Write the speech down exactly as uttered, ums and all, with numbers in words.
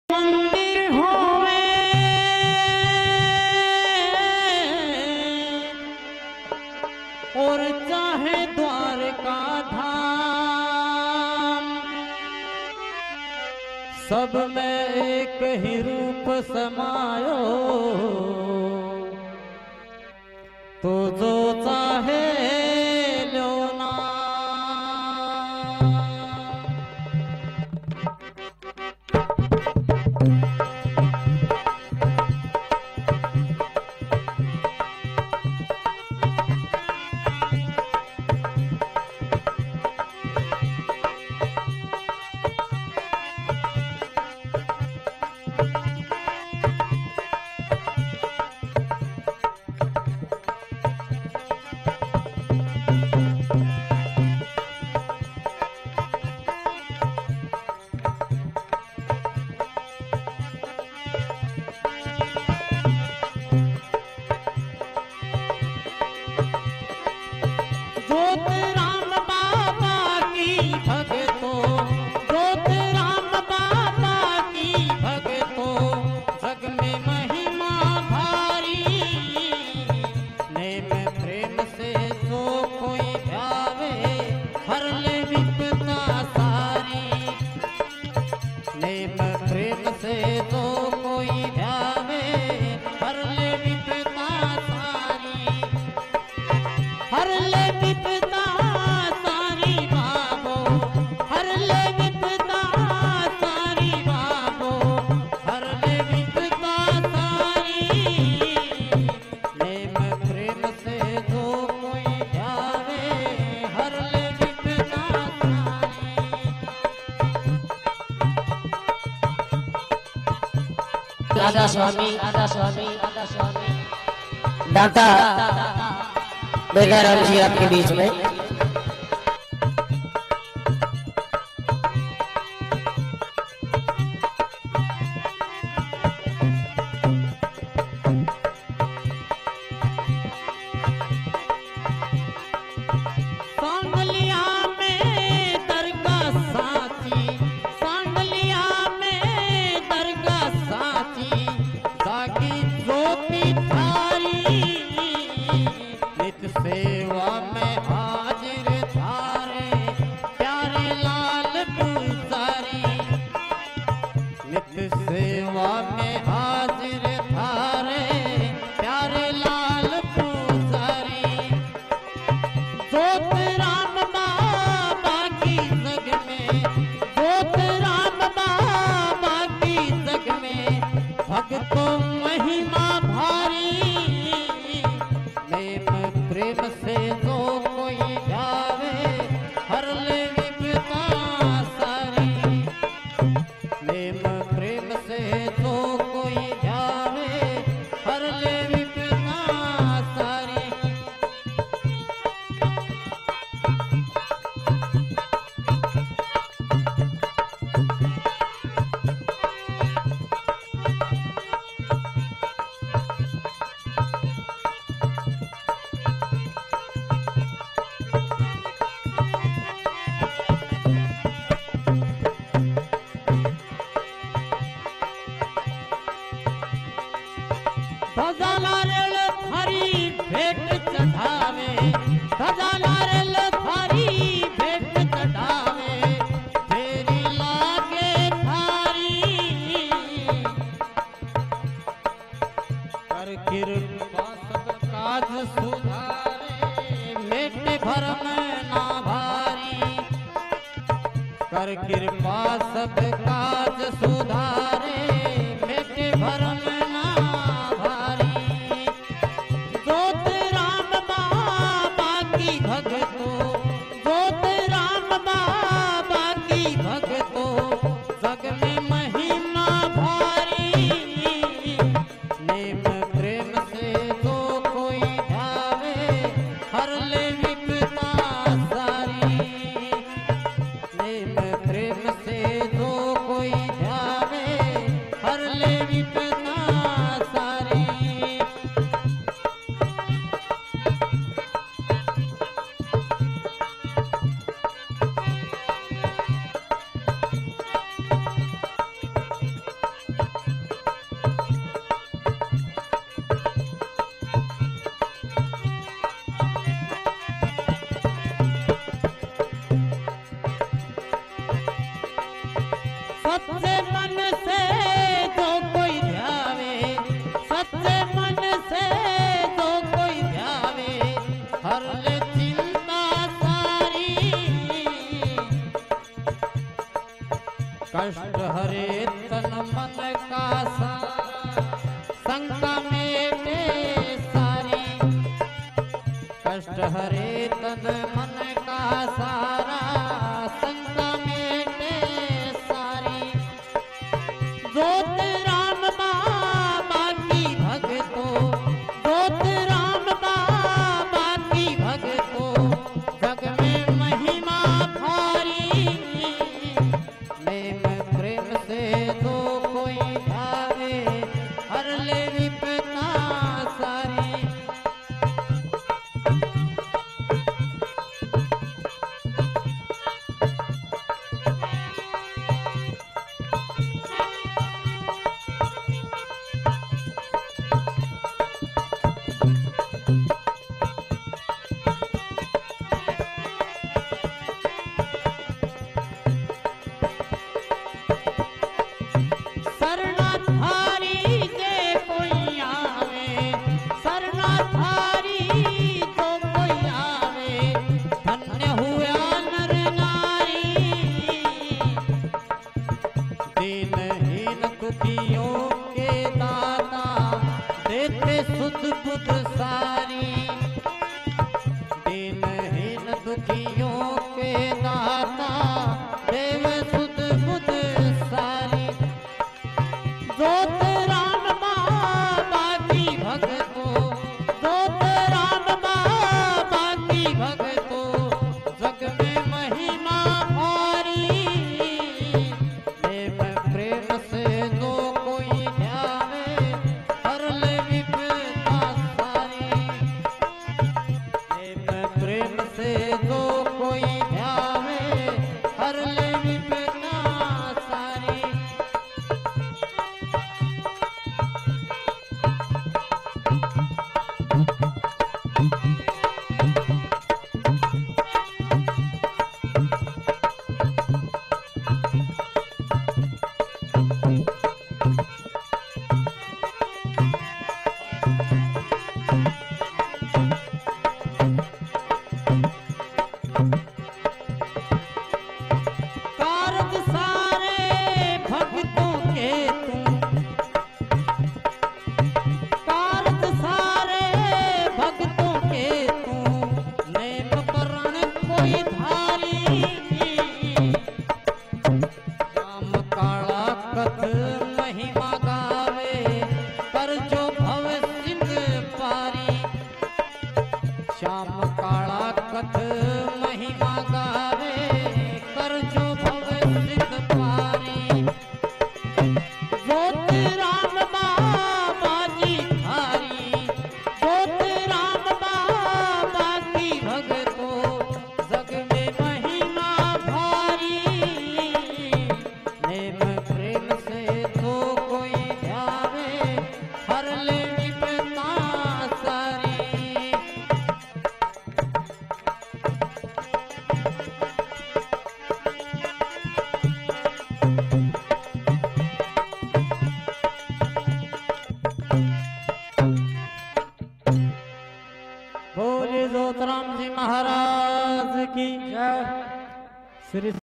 मंदिर होवे और चाहे द्वारका धाम, सब में एक ही रूप समायो, तो जो चाहे लो ना। राधा स्वामी राधा स्वामी राधा स्वामी दाता बेगाराम जी आपके बीच में सेवा में हाजिर थारे प्यारे लाल पुजारी, नित्य सेवा में हाजिर थारे प्यारे लाल पुजारी। जोत राम बाबा की जग में, जोत राम बाबा की जग में, भक्तों महिमा भारी। प्रेम से जो कोई जावे हर ले विपदा सारी, प्रेम प्रेम से जो कोई जावे हर ले विपदा सारी। ध्वजा नारियल थारी भेंट चढ़ावे, ध्वजा नारियल थारी भेंट चढ़ावे, फेरी लागे थारी कर कृपा सब काज सुधारे, मेटे भरम ना भारी, कर कृपा सब काज सुधारे, मेटे भरम तन मन का शंका मेटे सारी, कष्ट हरे तन मन का सारा शंका मेटे सारी। जोत राम बाबा की भगतो, जोत राम बाबा की भगतो, जग में महिमा भारी। प्रेम प्रेम से तो कोई भावे, हर ले विपदा सारी। दीनहीन दुखियों के दाता देते सुध बुध सारी। दीनहीन दुखियों के दाता देव सुध बुध सारी। जोत राम बाबा की भगतो, जोत राम बाबा की भगतो, जग में महिमा भारी। प्रेम से जो कोई ध्यावे, हर ले विपदा सारी। प्रेम से जो कोई ध्यावे, हर ले विपदा सारी। कारज सारे भक्तों के तुम, कारज सारे भक्तों के तुम, नेम करण कोई धारी। श्याम काला कथ महिमा गावे, कर जो भव सिंह पारी। श्याम काला कथ महिमा गावे, कर जो भव सिंह पारी। जोत राम बाबा जी धारी, जोत राम बाबा की भगतो, जग में महिमा भारी। नेम प्रेम से तो कोई ध्यावे, हर ले विपदा सारी। बोले जोतराम जी महाराज की जय। श्री